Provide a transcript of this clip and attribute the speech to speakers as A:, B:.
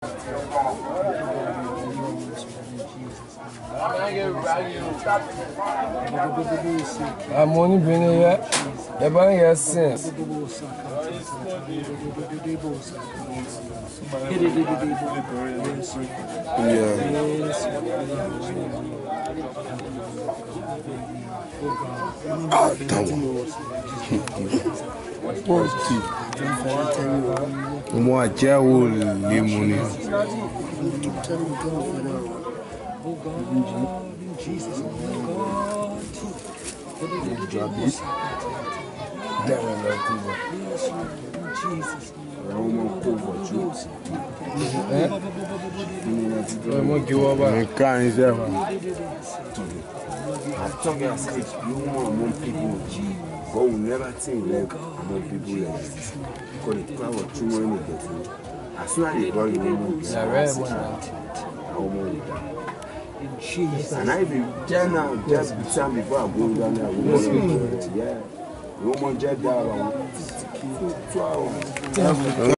A: I'm only been here. The bank has since.
B: Moi, j'ai eu les monnaies.
C: God will never think like among people like this. Because the power of true money gets me. As soon as God will be and I be just now, just time before I go down there, we want to get down.